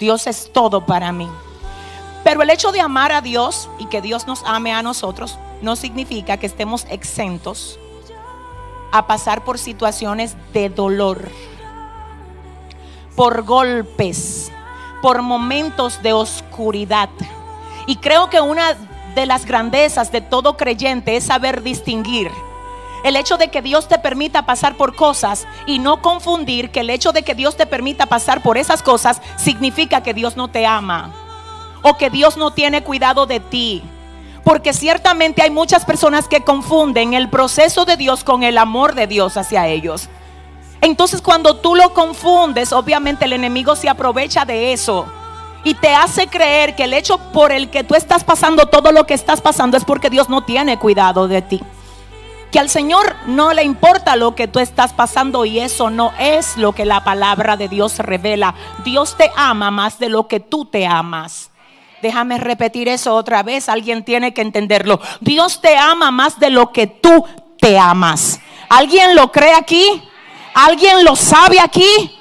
Dios es todo para mí. Pero el hecho de amar a Dios y que Dios nos ame a nosotros no significa que estemos exentos a pasar por situaciones de dolor, por golpes, por momentos de oscuridad. Y creo que una de las grandezas de todo creyente es saber distinguir el hecho de que Dios te permita pasar por cosas y no confundir que el hecho de que Dios te permita pasar por esas cosas significa que Dios no te ama o que Dios no tiene cuidado de ti. Porque ciertamente hay muchas personas que confunden el proceso de Dios con el amor de Dios hacia ellos. Entonces cuando tú lo confundes, obviamente el enemigo se aprovecha de eso y te hace creer que el hecho por el que tú estás pasando todo lo que estás pasando es porque Dios no tiene cuidado de ti, que al Señor no le importa lo que tú estás pasando, y eso no es lo que la palabra de Dios revela. Dios te ama más de lo que tú te amas. Déjame repetir eso otra vez, alguien tiene que entenderlo. Dios te ama más de lo que tú te amas. ¿Alguien lo cree aquí? ¿Alguien lo sabe aquí?